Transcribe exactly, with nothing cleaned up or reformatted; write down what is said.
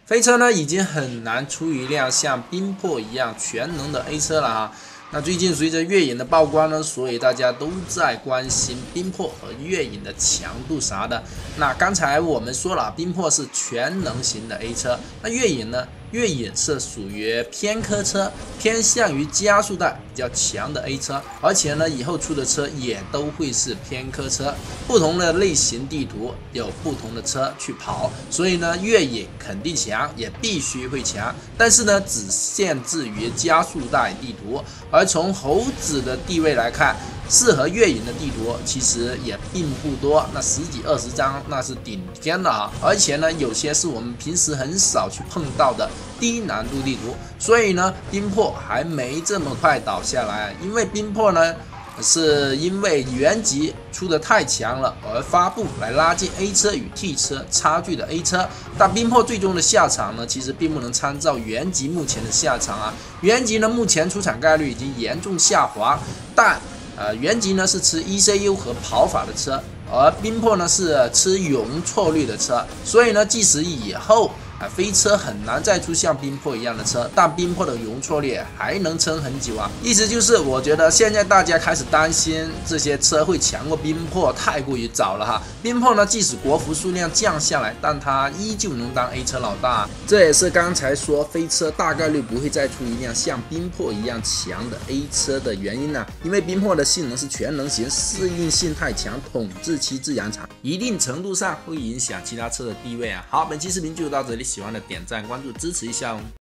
飞车呢已经很难出一辆像冰魄一样全能的 A 车了哈。那最近随着月影的曝光呢，所以大家都在关心冰魄和月影的强度啥的。那刚才我们说了，冰魄是全能型的 A 车，那月影呢？月影是属于偏科车，偏向于加速带比较强的 A 车，而且呢，以后出的车也都会是偏科车。不同的类型地图有不同的车去跑，所以呢，月影肯定强，也必须会强。但是呢，只限制于加速带地图，而从猴子的地位来看，适合月影的地图其实也并不多，那十几二十张那是顶尖的啊，而且呢，有些是我们平时很少去碰到的低难度地图，所以呢，冰魄还没这么快倒下来，因为冰魄呢。是因为原级出的太强了而发布来拉近 A 车与 T 车差距的 A 车，但冰魄最终的下场呢，其实并不能参照原级目前的下场啊。原级呢目前出场概率已经严重下滑，但呃原级呢是吃 E C U 和跑法的车，而冰魄呢是吃容错率的车，所以呢即使以后。啊，飞车很难再出像冰魄一样的车，但冰魄的容错率还能撑很久啊。意思就是，我觉得现在大家开始担心这些车会强过冰魄，太过于早了哈。冰魄呢，即使国服数量降下来，但它依旧能当 A 车老大。这也是刚才说飞车大概率不会再出一辆像冰魄一样强的 A 车的原因呢、啊。因为冰魄的性能是全能型，适应性太强，统治期自然长，一定程度上会影响其他车的地位啊。好，本期视频就到这里。喜欢的点赞关注支持一下哦。